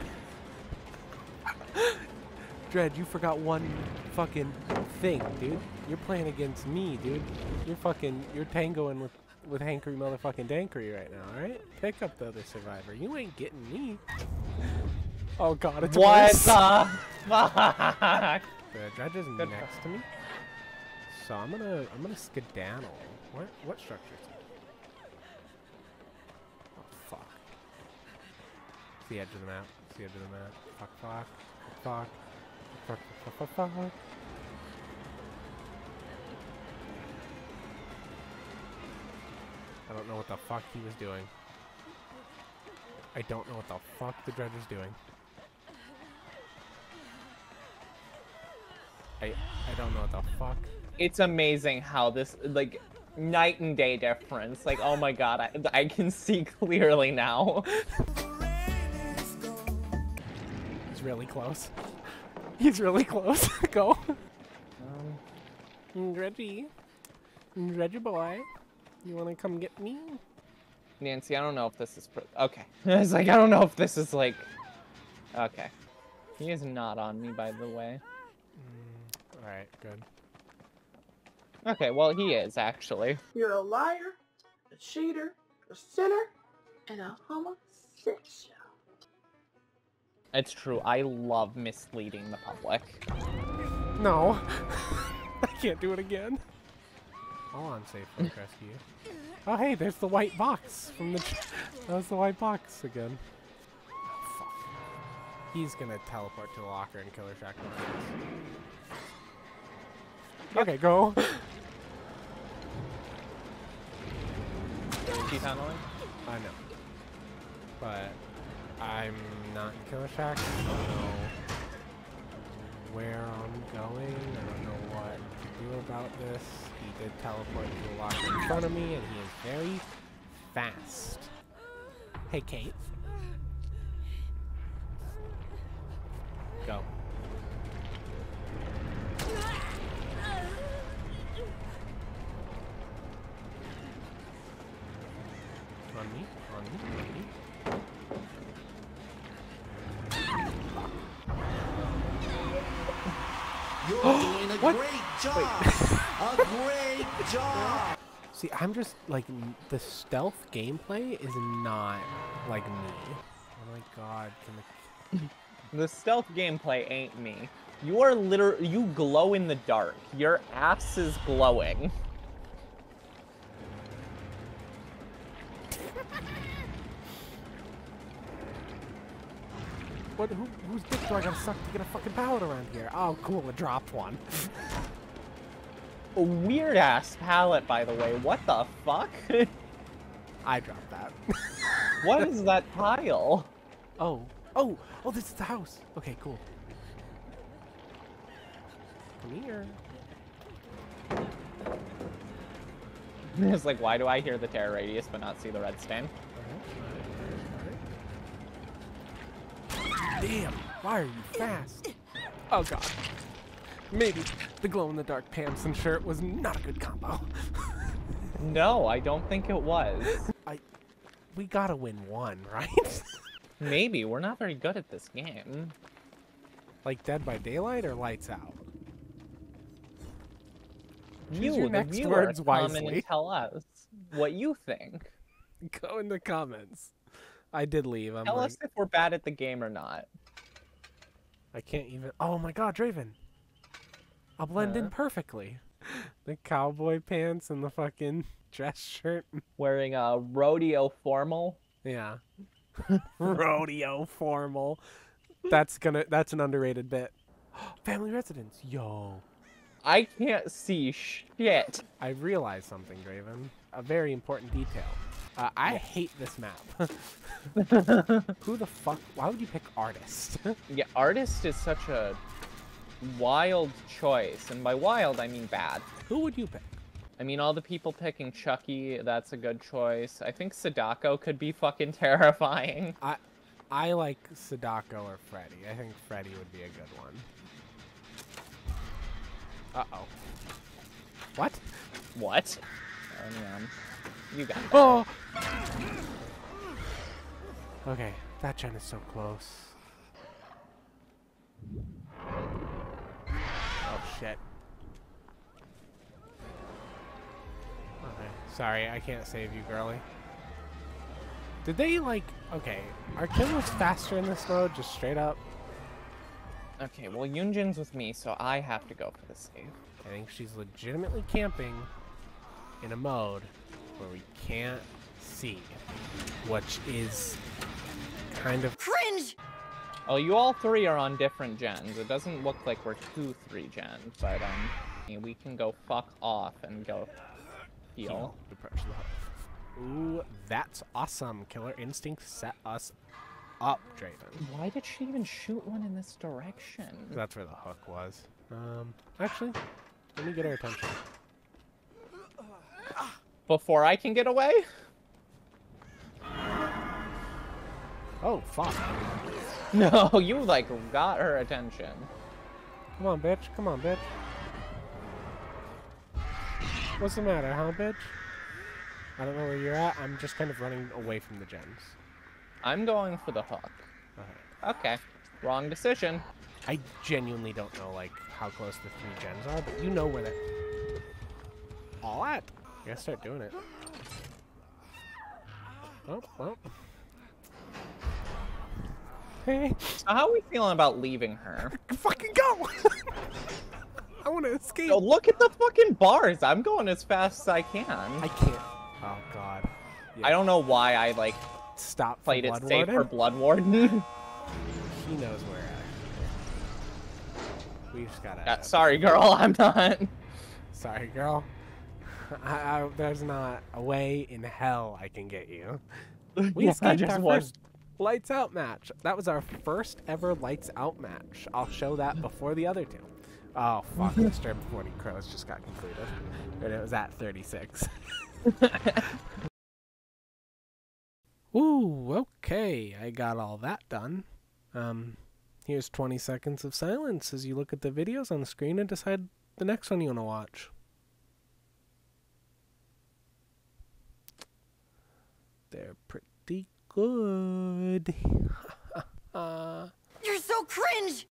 Dredge, you forgot one fucking thing, dude. You're playing against me, dude. You're fucking, you're tangoing with, with Hankery motherfucking Dankery right now, alright? Pick up the other survivor. You ain't getting me. Oh god, it's What worse. the fuck? The Dredge is Good next to me. So I'm gonna, I'm gonna skedaddle. What, what structure is it? Oh fuck. It's the edge of the map. It's the edge of the map. Fuck, fuck, fuck. Fuck, fuck, fuck, fuck, fuck. I don't know what the fuck he was doing. I don't know what the fuck the Dredge is doing. I, I don't know what the fuck. It's amazing how this, like, night and day difference. Like, oh my god, I, I can see clearly now. He's really close. He's really close. Go. Um, Reggie. Reggie boy. You wanna come get me? Nancy, I don't know if this is... Okay. It's like, I don't know if this is, like... Okay. He is not on me, by the way. Mm, Alright, good. Okay, well, he is, actually. You're a liar, a cheater, a sinner, and a homosexual. It's true. I love misleading the public. No. I can't do it again. All on safe for rescue. Oh, hey, there's the white box from the... That was the white box again. Oh, fuck. He's gonna teleport to the locker and Killer Shack. Okay, go. Keep handling? I know. But I'm not in Killer Shack. I don't know where I'm going. I don't know what to do about this. He did teleport to a locker in front of me, and he is very fast. Hey, Kate. Go. On me, on me, on me. You're doing a What? great job. A great job. See, I'm just like n- the stealth gameplay is not like me. Oh my god, can the The stealth gameplay ain't me. You are literally... You glow in the dark. Your ass is glowing. What? Who, whose dick do I gotta suck to get a fucking pallet around here? Oh, cool, I dropped one. A weird ass pallet, by the way. What the fuck? I dropped that. What is that pile? Oh, oh, oh, this is the house. Okay, cool. Come here. It's like, why do I hear the terror radius but not see the red stain? Damn, why are you fast? Oh god. Maybe the glow-in-the-dark pants and shirt was not a good combo. No, I don't think it was. I... We gotta win one, right? Maybe. We're not very good at this game. Like Dead by Daylight or Lights Out? Choose You, your the next viewer, words come in wisely. and tell us what you think. Go in the comments. I did leave. I'm Tell like, us if we're bad at the game or not. I can't even... Oh my god, Draven. I'll blend in Huh? perfectly. The cowboy pants and the fucking dress shirt. Wearing a rodeo formal. Yeah. Rodeo formal. That's gonna... That's an underrated bit. Family residence. Yo. I can't see shit. I realized something, Draven. A very important detail. Uh, I hate this map. Who the fuck? Why would you pick artist? Yeah, artist is such a wild choice. And by wild, I mean bad. Who would you pick? I mean, all the people picking Chucky, that's a good choice. I think Sadako could be fucking terrifying. I I like Sadako or Freddy. I think Freddy would be a good one. Uh-oh. What? What? Oh, man. You got that. Oh! Okay, that gen is so close. Oh, shit. Okay, sorry, I can't save you, girly. Did they, like... Okay, are killers faster in this mode, just straight up? Okay, well, Yunjin's with me, so I have to go for the save. I think she's legitimately camping in a mode where we can't see, which is kind of Cringe! Oh, you all three are on different gens. It doesn't look like we're two three gens, but um, we can go fuck off and go heal. Approach the hook. Ooh, that's awesome. Killer Instinct set us up, Draven. Why did she even shoot one in this direction? That's where the hook was. Um, actually, let me get her attention. Before I can get away? Oh, fuck. No, you, like, got her attention. Come on, bitch. Come on, bitch. What's the matter, huh, bitch? I don't know where you're at. I'm just kind of running away from the gems. I'm going for the hook. Okay. Okay. Wrong decision. I genuinely don't know, like, how close the three gems are, but you know where they're all at. You gotta start doing it. Oh, well. Hey. So how are we feeling about leaving her? Fucking go! I want to escape. Oh, look at the fucking bars. I'm going as fast as I can. I can't. Oh, God. Yeah. I don't know why I, like, Stop played it Blood safe Warden. for Blood Warden. He knows where at. We just gotta... Yeah, sorry, girl. I'm not. Sorry, girl. I, I, there's not a way in hell I can get you. We Yeah, escaped just our one. first lights out match. That was our first ever lights out match. I'll show that before the other two. Oh, fuck. The Sturm forty Crows just got concluded. And it was at thirty-six. Ooh, okay. I got all that done. Um, here's twenty seconds of silence as you look at the videos on the screen and decide the next one you want to watch. They're pretty good. You're so cringe!